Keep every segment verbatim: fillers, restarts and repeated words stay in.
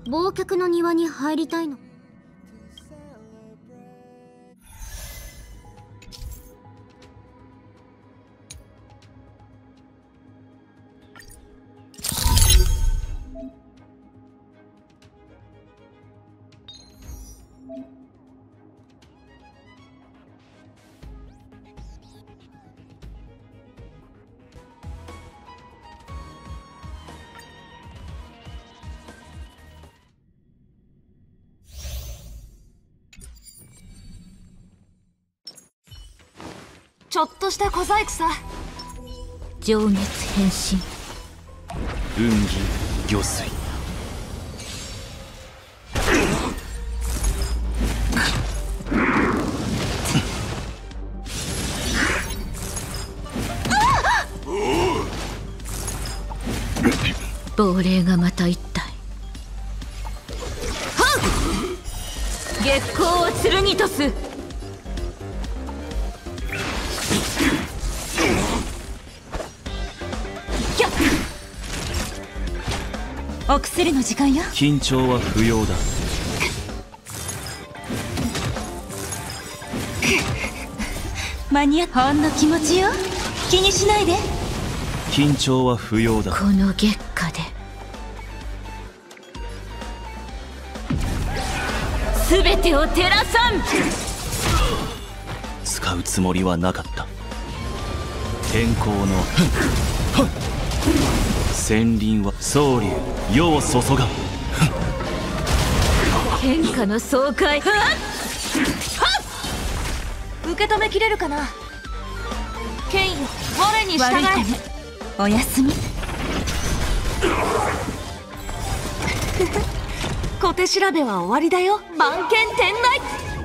忘却の庭に入りたいの。 ちょっとした小細工さ。 情熱変身。 運儀魚水。 亡霊がまた一体。月光を剣とす。お薬の時間よ。 緊張は不要だ。 間に合っほんの気持ちよ。気にしないで。 緊張は不要だ。 この月下で全てを照らさん。 使うつもりはなかった。天候の戦輪は総流世を注がん。 天下の爽快。 受け止めきれるかな。剣よ、我に従悪い子え。 ね。おやすみ。 小手調べは終わりだよ。番犬天内。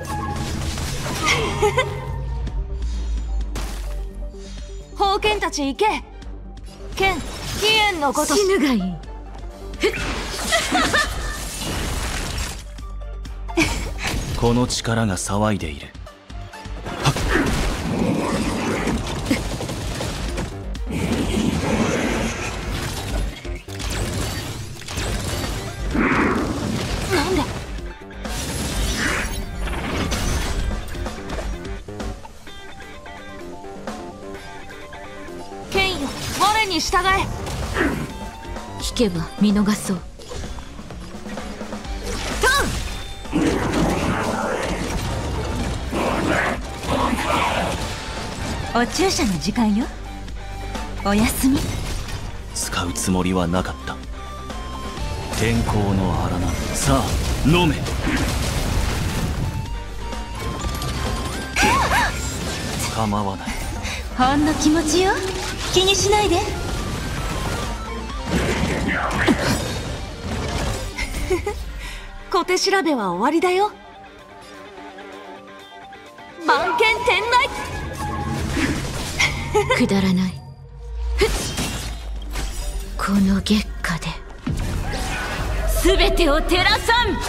宝剣たち行け。剣飛燕のごとし。 死ぬがいい。 この力が騒いでいる。 なんで。剣よ、我に従え。 引けば見逃そう。お注射の時間よ。おやすみ。 使うつもりはなかった。天候の荒波、さあ飲め。構わない。 ほんの気持ちよ。気にしないで。 小手調べは終わりだよ。番犬天内。 くだらない。この月下で全てを照らさん。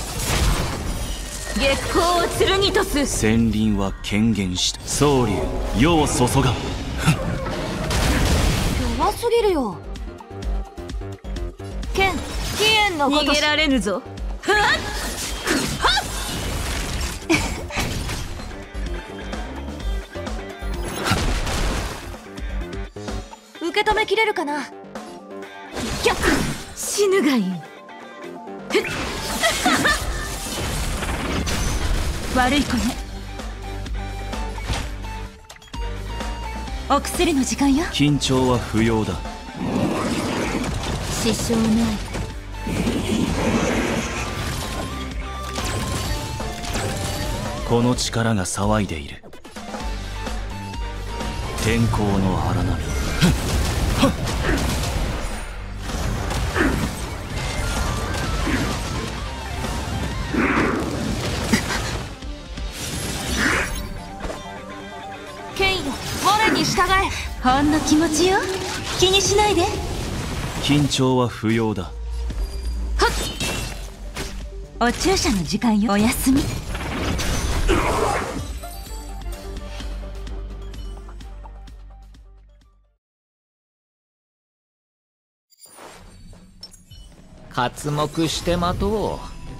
月光を剣とす。 戦輪は権限した。総流世を注がん。 弱すぎるよ。剣飛燕のごとし。 逃げられぬぞ。 受け止めきれるかな。 死ぬがいい。悪い子ね。お薬の時間よ。 緊張は不要だ。 支障ない。 この力が騒いでいる。天候の荒波。 剣よ、我に従え。 ほんの気持ちよ。気にしないで。 緊張は不要だ。 お注射の時間よ。おやすみ。 刮目して待とう。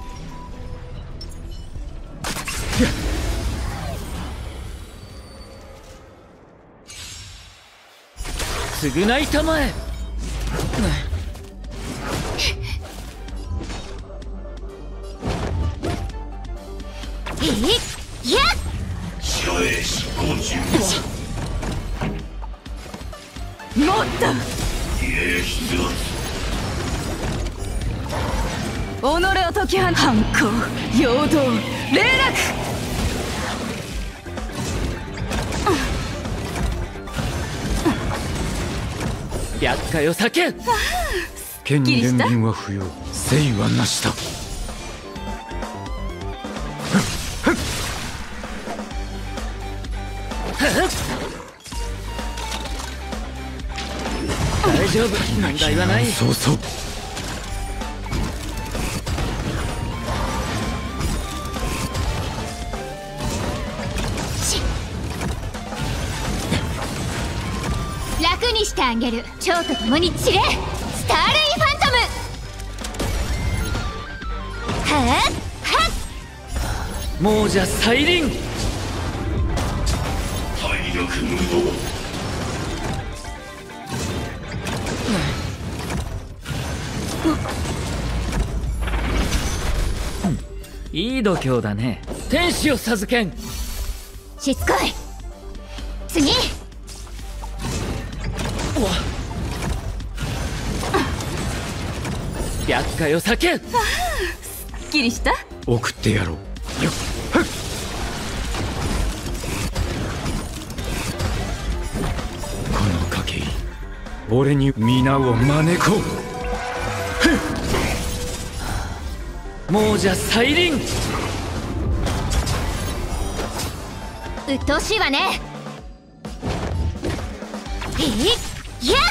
償いたまえ。 えいいやもっと己を解き放つ。反抗陽動霊落。 百花よ避け。 剣に憐憫は不要、誠意はなしだ。 大丈夫、問題はない。 そうそう。 楽にしてあげる。蝶と共に散れ、スターレイファントム。はっはっ亡者再臨。 体力無動。 いい度胸だね。天使を授けん。 しつこい。次。 百花よ避け。 すっきりした。 送ってやろう。よっはっ。この賭け、俺に皆を招こう。 亡者再臨。 うっとうしいわね。えいいや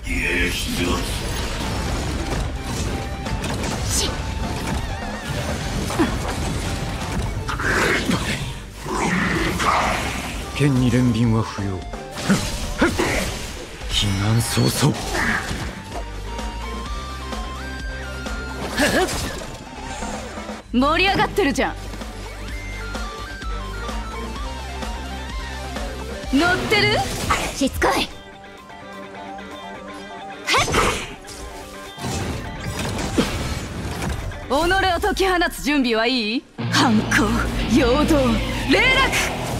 し剣に憐憫は不要。避難早々。 盛り上がってるじゃん。乗ってる。 しつこい。 己を解き放つ準備はいい。反抗陽動霊落。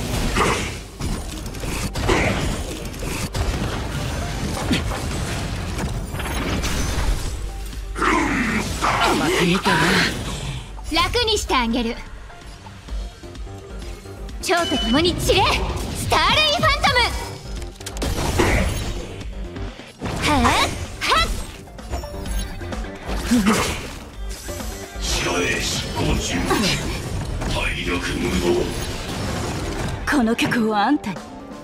甘く見たな。 楽にしてあげる。蝶と共に散れ、スターレイファントム。はっはっ体力無動。 この曲はあんたに。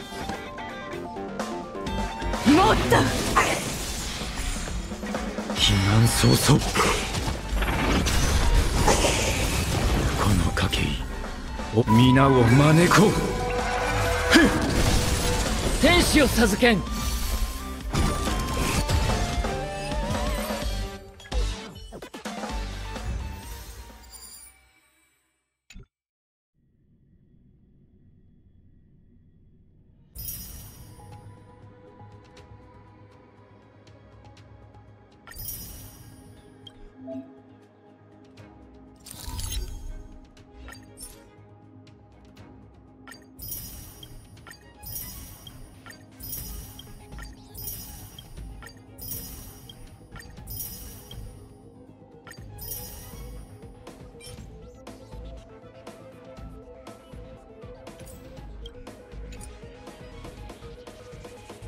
もっと避難早々。この賭け、お皆を招こう。 天使を授けん。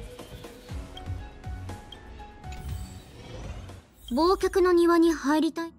忘却の庭に入りたい。